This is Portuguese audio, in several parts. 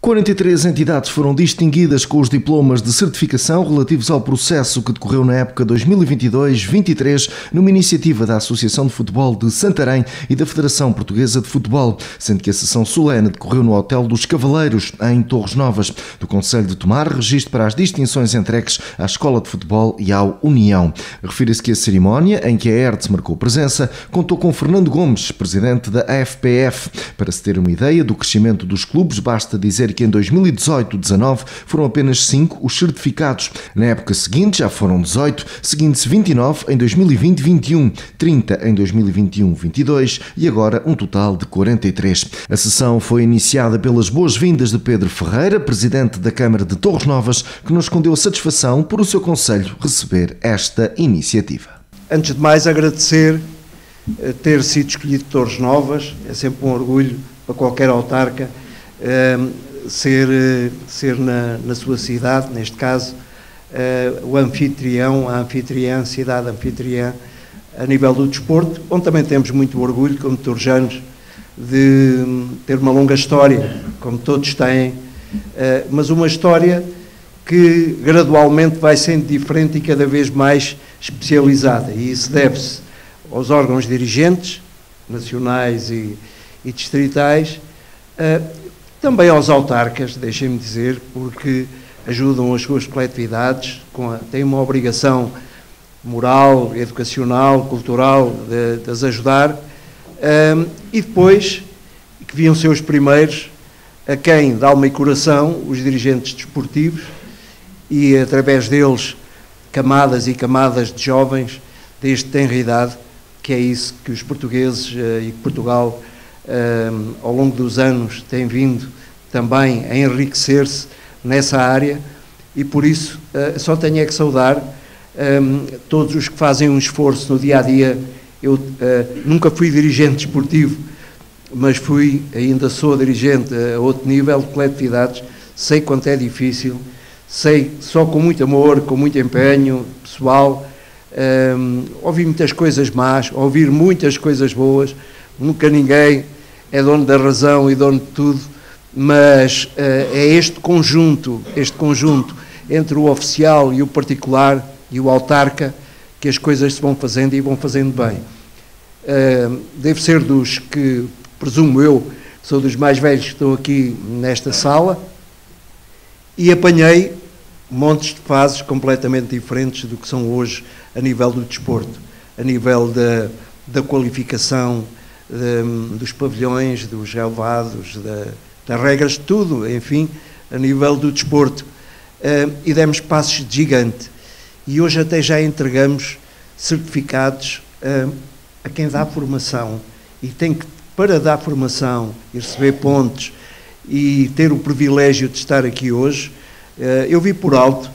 43 entidades foram distinguidas com os diplomas de certificação relativos ao processo que decorreu na época 2022-23 numa iniciativa da Associação de Futebol de Santarém e da Federação Portuguesa de Futebol, sendo que a sessão solene decorreu no Hotel dos Cavaleiros, em Torres Novas, do Concelho de Tomar, registro para as distinções entregues à Escola de Futebol e ao União. Refira-se que a cerimónia, em que a ERTS marcou presença, contou com Fernando Gomes, presidente da AFPF. Para se ter uma ideia do crescimento dos clubes, basta dizer que em 2018-19 foram apenas 5 os certificados. Na época seguinte já foram 18, seguindo-se 29 em 2020-21, 30 em 2021-22 e agora um total de 43. A sessão foi iniciada pelas boas-vindas de Pedro Ferreira, presidente da Câmara de Torres Novas, que nos escondeu a satisfação por o seu concelho receber esta iniciativa. Antes de mais, agradecer ter sido escolhido Torres Novas. É sempre um orgulho para qualquer autarca ser na sua cidade, neste caso, o anfitrião, a anfitriã, cidade anfitriã, a nível do desporto, onde também temos muito orgulho, como torjanos, de ter uma longa história, como todos têm, mas uma história que gradualmente vai sendo diferente e cada vez mais especializada, e isso deve-se aos órgãos dirigentes, nacionais e distritais, também aos autarcas, deixem-me dizer, porque ajudam as suas coletividades, têm uma obrigação moral, educacional, cultural de as ajudar, e depois, que deviam ser os primeiros, a quem dá alma e coração, os dirigentes desportivos, e através deles camadas e camadas de jovens desde tenra idade, que é isso que os portugueses e que Portugal ao longo dos anos tem vindo também a enriquecer-se nessa área, e por isso só tenho é que saudar todos os que fazem um esforço no dia-a-dia. Eu nunca fui dirigente desportivo, mas ainda sou dirigente a outro nível de coletividades, sei quanto é difícil, sei só com muito amor, com muito empenho pessoal, ouvi muitas coisas más, ouvir muitas coisas boas, nunca ninguém é dono da razão e dono de tudo, mas é este conjunto entre o oficial e o particular e o autarca que as coisas se vão fazendo e vão fazendo bem. Devo ser dos que, presumo eu, sou dos mais velhos que estão aqui nesta sala, e apanhei montes de fases completamente diferentes do que são hoje a nível do desporto, a nível da qualificação dos pavilhões, dos relevados, das regras de tudo, enfim, a nível do desporto. E demos passos de gigante. E hoje até já entregamos certificados a quem dá formação e tem que, para dar formação e receber pontos e ter o privilégio de estar aqui hoje, eu vi por alto,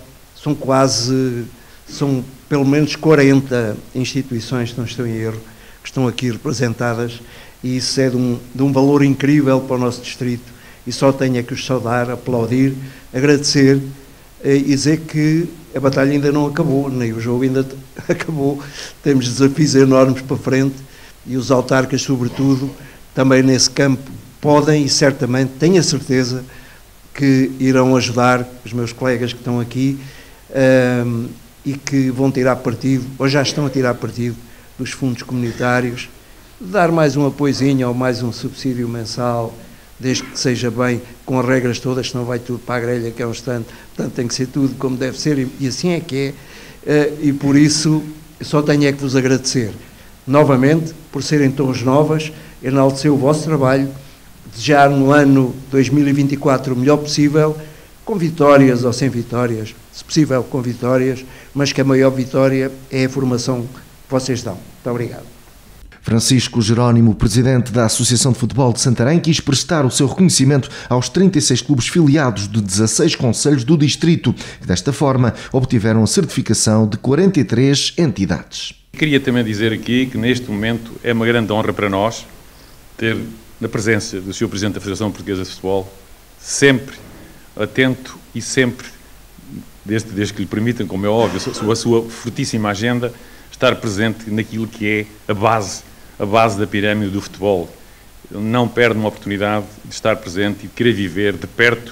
são pelo menos 40 instituições, se não estou em erro, que estão aqui representadas, e isso é de um valor incrível para o nosso distrito, e só tenho é que os saudar, aplaudir, agradecer e dizer que a batalha ainda não acabou, nem o jogo ainda acabou, temos desafios enormes para frente, e os autarcas, sobretudo, também nesse campo, podem e certamente, tenho a certeza, que irão ajudar os meus colegas que estão aqui e que vão tirar partido, ou já estão a tirar partido, dos fundos comunitários, dar mais um apoiozinho ou mais um subsídio mensal, desde que seja bem, com as regras todas, senão vai tudo para a grelha, que é um instante, portanto tem que ser tudo como deve ser, e assim é que é, e por isso só tenho é que vos agradecer, novamente, por serem Torres Novas, enaltecer o vosso trabalho, desejar no ano 2024 o melhor possível, com vitórias ou sem vitórias, se possível com vitórias, mas que a maior vitória é a formação que vocês dão. Muito obrigado. Francisco Jerónimo, presidente da Associação de Futebol de Santarém, quis prestar o seu reconhecimento aos 36 clubes filiados de 16 concelhos do distrito, que desta forma obtiveram a certificação de 43 entidades. Queria também dizer aqui que neste momento é uma grande honra para nós ter na presença do Sr. Presidente da Federação Portuguesa de Futebol, sempre atento e sempre, desde que lhe permitam, como é óbvio, a sua fortíssima agenda, estar presente naquilo que é a base da pirâmide do futebol. Ele não perde uma oportunidade de estar presente e de querer viver de perto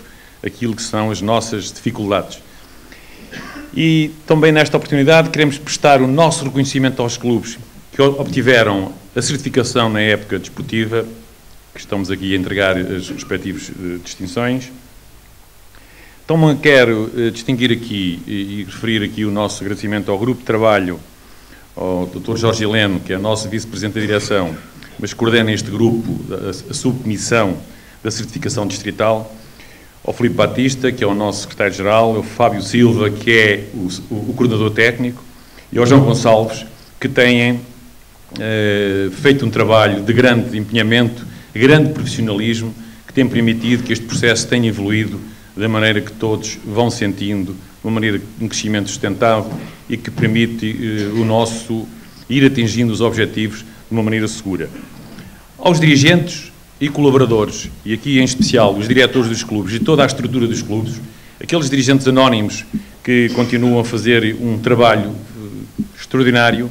aquilo que são as nossas dificuldades. E também nesta oportunidade queremos prestar o nosso reconhecimento aos clubes que obtiveram a certificação na época desportiva, que estamos aqui a entregar as respectivas distinções. Então quero distinguir aqui e referir aqui o nosso agradecimento ao grupo de trabalho, ao Dr. Jorge Heleno, que é nosso vice-presidente da direção, mas coordena este grupo, a subcomissão da certificação distrital, ao Filipe Batista, que é o nosso secretário-geral, ao Fábio Silva, que é o coordenador técnico, e ao João Gonçalves, que têm feito um trabalho de grande empenhamento, grande profissionalismo, que tem permitido que este processo tenha evoluído da maneira que todos vão sentindo, de uma maneira de um crescimento sustentável e que permite o nosso ir atingindo os objetivos de uma maneira segura. Aos dirigentes e colaboradores, e aqui em especial os diretores dos clubes e toda a estrutura dos clubes, aqueles dirigentes anónimos que continuam a fazer um trabalho extraordinário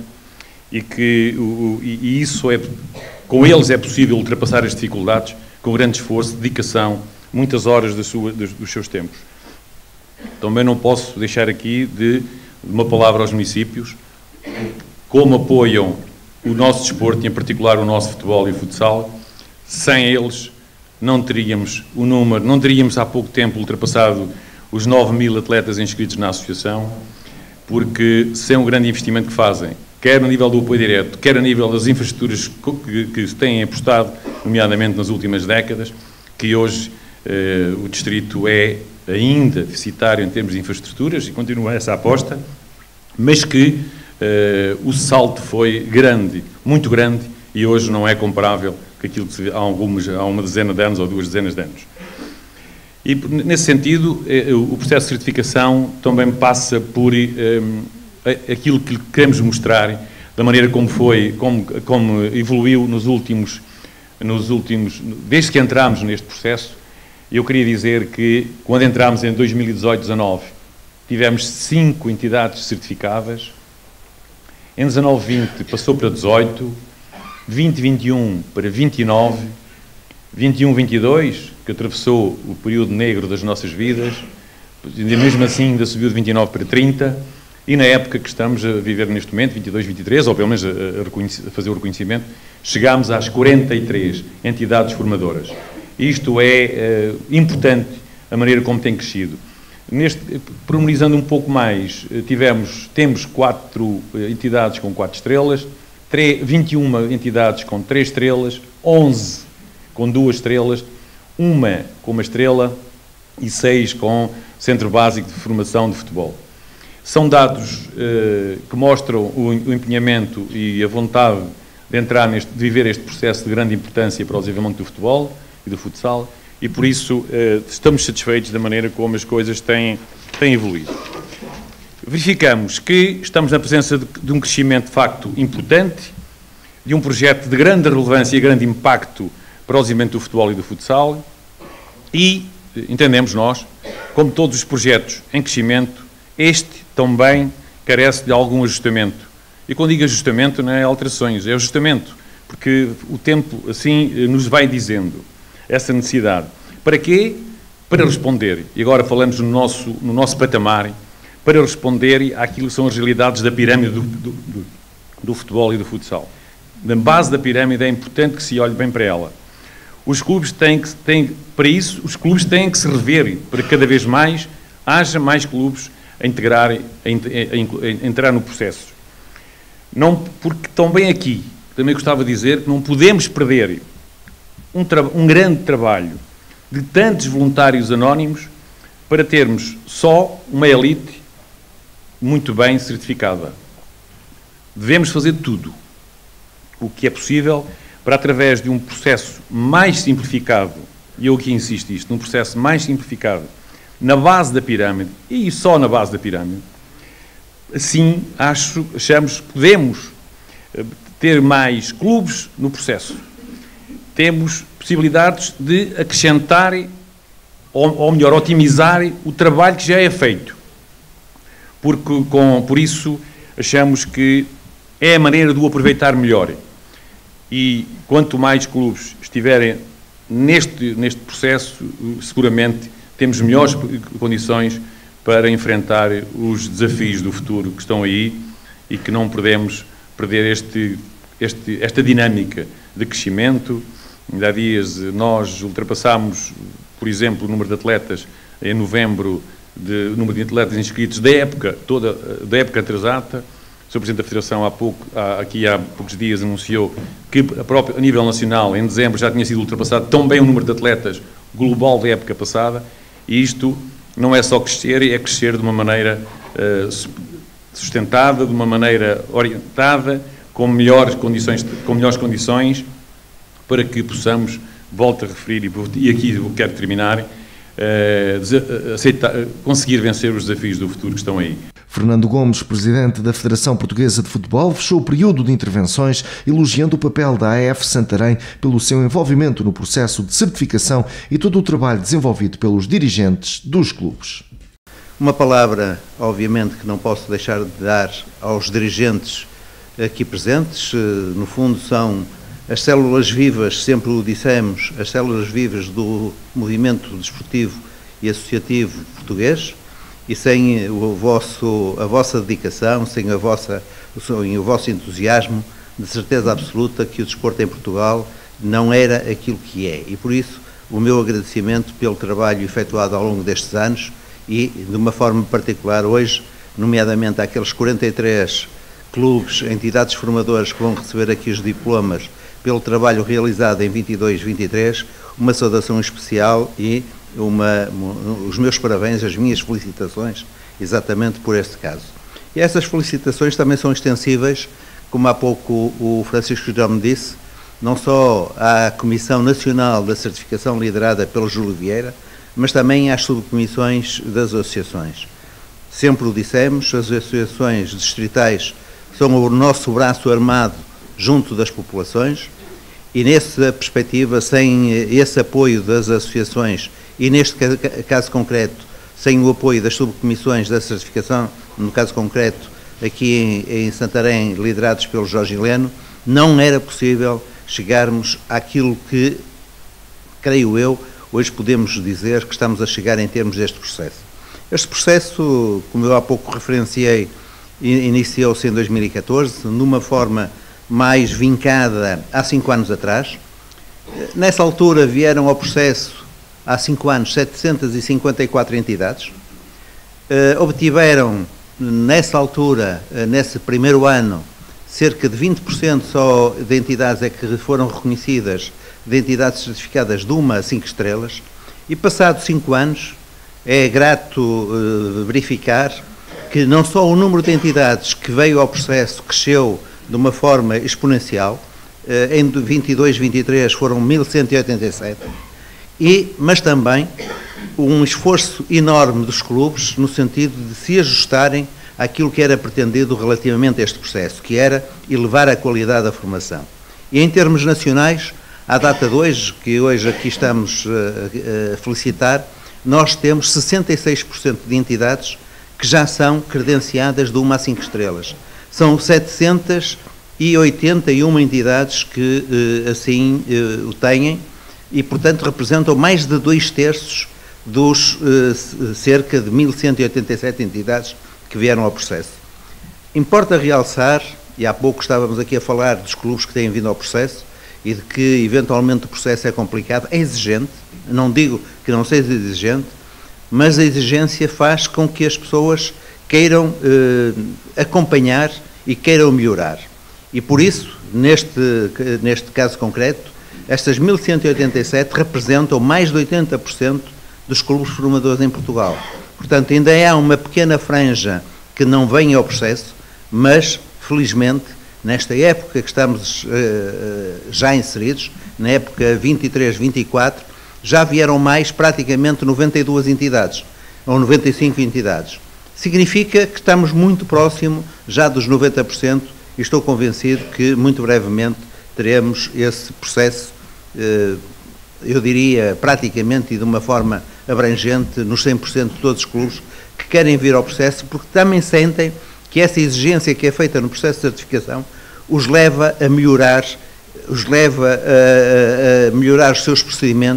e isso com eles é possível ultrapassar as dificuldades com grande esforço, dedicação, muitas horas dos seus tempos. Também não posso deixar aqui de uma palavra aos municípios, como apoiam o nosso desporto, e em particular o nosso futebol e o futsal. Sem eles não teríamos o número, não teríamos há pouco tempo ultrapassado os 9.000 atletas inscritos na associação, porque sem o grande investimento que fazem, quer a nível do apoio direto, quer a nível das infraestruturas que se têm apostado, nomeadamente nas últimas décadas, que hoje o distrito é ainda deficitário em termos de infraestruturas, e continua essa aposta, mas que o salto foi grande, muito grande, e hoje não é comparável com aquilo que se vê há uma dezena de anos ou 2 dezenas de anos. E, nesse sentido, o processo de certificação também passa por aquilo que queremos mostrar, da maneira como evoluiu nos últimos, desde que entramos neste processo. Eu queria dizer que, quando entramos em 2018-19, tivemos 5 entidades certificadas, em 19-20 passou para 18, 20-21 para 29, 21-22, que atravessou o período negro das nossas vidas, e mesmo assim ainda subiu de 29 para 30, e na época que estamos a viver neste momento, 22-23, ou pelo menos a fazer o reconhecimento, chegámos às 43 entidades formadoras. Isto é importante, a maneira como tem crescido. Pormenorizando um pouco mais, temos 4 entidades com 4 estrelas, 21 entidades com 3 estrelas, 11 com 2 estrelas, 1 com 1 estrela e 6 com Centro Básico de Formação de Futebol. São dados que mostram o empenhamento e a vontade de viver este processo de grande importância para o desenvolvimento do futebol e do futsal, e por isso estamos satisfeitos da maneira como as coisas têm evoluído. Verificamos que estamos na presença de um crescimento de facto importante, de um projeto de grande relevância e grande impacto para o desenvolvimento do futebol e do futsal, e entendemos nós, como todos os projetos em crescimento, este também carece de algum ajustamento. E quando digo ajustamento, não é alterações, é ajustamento, porque o tempo assim nos vai dizendo essa necessidade. Para quê? Para responder, e agora falamos no nosso patamar, para responder àquilo que são as realidades da pirâmide do futebol e do futsal. Na base da pirâmide é importante que se olhe bem para ela. Os clubes para isso, os clubes têm que se rever, para que cada vez mais haja mais clubes a entrar no processo. Não, porque também aqui, também gostava de dizer que não podemos perder um grande trabalho de tantos voluntários anónimos para termos só uma elite muito bem certificada. Devemos fazer tudo o que é possível para, através de um processo mais simplificado, e eu aqui insisto isto, num processo mais simplificado, na base da pirâmide, e só na base da pirâmide, assim achamos que podemos ter mais clubes no processo. Temos possibilidades de acrescentar, ou melhor, otimizar o trabalho que já é feito. Por isso, achamos que é a maneira de o aproveitar melhor. E quanto mais clubes estiverem neste processo, seguramente temos melhores condições para enfrentar os desafios do futuro que estão aí e que não podemos perder esta dinâmica de crescimento. Ainda há dias nós ultrapassámos, por exemplo, o número de atletas em novembro, o número de atletas inscritos da época atrasada. O Sr. Presidente da Federação há poucos dias anunciou que a nível nacional, em dezembro, já tinha sido ultrapassado também o número de atletas global da época passada, e isto não é só crescer, é crescer de uma maneira sustentada, de uma maneira orientada, com melhores condições para que possamos, volto a referir, e aqui eu quero terminar, conseguir vencer os desafios do futuro que estão aí. Fernando Gomes, presidente da Federação Portuguesa de Futebol, fechou o período de intervenções elogiando o papel da AF Santarém pelo seu envolvimento no processo de certificação e todo o trabalho desenvolvido pelos dirigentes dos clubes. Uma palavra, obviamente, que não posso deixar de dar aos dirigentes aqui presentes. No fundo, são as células vivas, sempre o dissemos, as células vivas do movimento desportivo e associativo português, e sem a vossa dedicação, sem o vosso entusiasmo, de certeza absoluta que o desporto em Portugal não era aquilo que é. E por isso, o meu agradecimento pelo trabalho efetuado ao longo destes anos e, de uma forma particular, hoje, nomeadamente àqueles 43 clubes, entidades formadoras que vão receber aqui os diplomas pelo trabalho realizado em 22-23, uma saudação especial e os meus parabéns, as minhas felicitações, exatamente por este caso. E essas felicitações também são extensíveis, como há pouco o Francisco já me disse, não só à Comissão Nacional da Certificação liderada pelo Júlio Vieira, mas também às subcomissões das associações. Sempre o dissemos, as associações distritais são o nosso braço armado junto das populações, e nessa perspectiva, sem esse apoio das associações, e neste caso concreto, sem o apoio das subcomissões da certificação, no caso concreto, aqui em Santarém, liderados pelo Jorge Heleno, não era possível chegarmos àquilo que, creio eu, hoje podemos dizer que estamos a chegar em termos deste processo. Este processo, como eu há pouco referenciei, iniciou-se em 2014, numa forma mais vincada há 5 anos atrás. Nessa altura vieram ao processo, há 5 anos, 754 entidades. Obtiveram, nessa altura, nesse primeiro ano, cerca de 20% só de entidades é que foram reconhecidas, de entidades certificadas de 1 a 5 estrelas, e passados 5 anos, é grato verificar que não só o número de entidades que veio ao processo cresceu de uma forma exponencial, em 22-23 foram 1187, mas também um esforço enorme dos clubes no sentido de se ajustarem àquilo que era pretendido relativamente a este processo, que era elevar a qualidade da formação. E em termos nacionais, à data de hoje, que hoje aqui estamos a felicitar, nós temos 66% de entidades que já são credenciadas de 1 a 5 estrelas. São 781 entidades que assim o têm e, portanto, representam mais de 2/3 dos cerca de 1187 entidades que vieram ao processo. Importa realçar, e há pouco estávamos aqui a falar dos clubes que têm vindo ao processo e de que, eventualmente, o processo é complicado, é exigente, não digo que não seja exigente, mas a exigência faz com que as pessoas queiram acompanhar e queiram melhorar. E por isso, neste caso concreto, estas 1187 representam mais de 80% dos clubes formadores em Portugal. Portanto, ainda há uma pequena franja que não vem ao processo, mas, felizmente, nesta época que estamos já inseridos, na época 23-24, já vieram mais praticamente 92 entidades, ou 95 entidades. Significa que estamos muito próximo já dos 90% e estou convencido que muito brevemente teremos esse processo, eu diria praticamente e de uma forma abrangente, nos 100% de todos os clubes que querem vir ao processo, porque também sentem que essa exigência que é feita no processo de certificação os leva a melhorar, os seus procedimentos,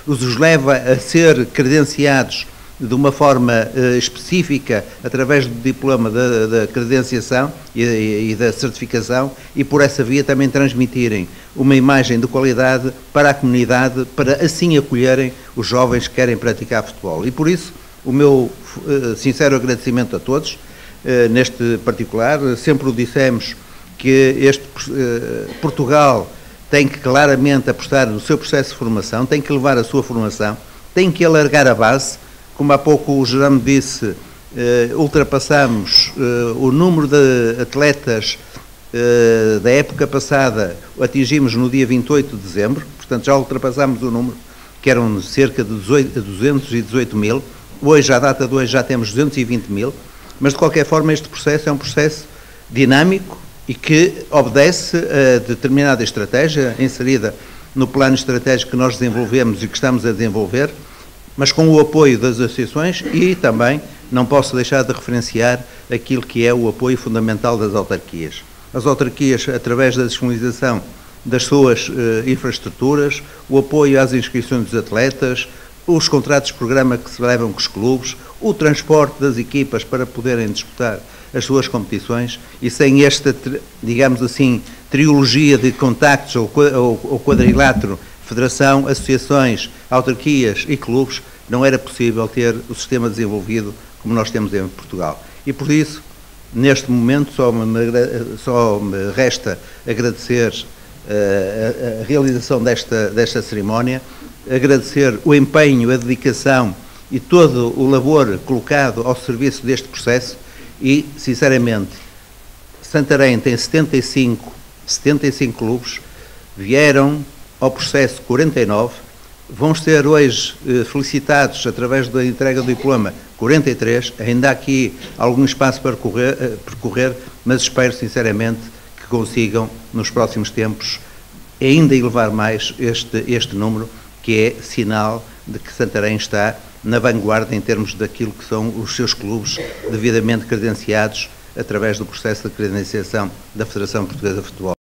os leva a ser credenciados de uma forma específica, através do diploma da credenciação e da certificação, e por essa via também transmitirem uma imagem de qualidade para a comunidade, para assim acolherem os jovens que querem praticar futebol. E por isso, o meu sincero agradecimento a todos, neste particular. Sempre o dissemos que Portugal tem que claramente apostar no seu processo de formação, tem que levar a sua formação, tem que alargar a base. Como há pouco o Jerome disse, ultrapassamos o número de atletas da época passada, atingimos no dia 28 de dezembro, portanto já ultrapassámos o número, que eram cerca de 218 mil, hoje, à data de hoje, já temos 220 mil, mas de qualquer forma este processo é um processo dinâmico e que obedece a determinada estratégia inserida no plano estratégico que nós desenvolvemos e que estamos a desenvolver, mas com o apoio das associações e também não posso deixar de referenciar aquilo que é o apoio fundamental das autarquias. As autarquias, através da disponibilização das suas infraestruturas, o apoio às inscrições dos atletas, os contratos de programa que se levam com os clubes, o transporte das equipas para poderem disputar as suas competições, e sem esta, digamos assim, trilogia de contactos ou quadrilátero, federação, associações, autarquias e clubes, não era possível ter o sistema desenvolvido como nós temos em Portugal. E por isso, neste momento, só me resta agradecer a realização desta cerimónia, agradecer o empenho, a dedicação e todo o labor colocado ao serviço deste processo e, sinceramente, Santarém tem 75 clubes, vieram ao processo 49, vão ser hoje felicitados através da entrega do diploma 43, ainda há aqui algum espaço para percorrer, mas espero sinceramente que consigam nos próximos tempos ainda elevar mais este número, que é sinal de que Santarém está na vanguarda em termos daquilo que são os seus clubes devidamente credenciados através do processo de credenciação da Federação Portuguesa de Futebol.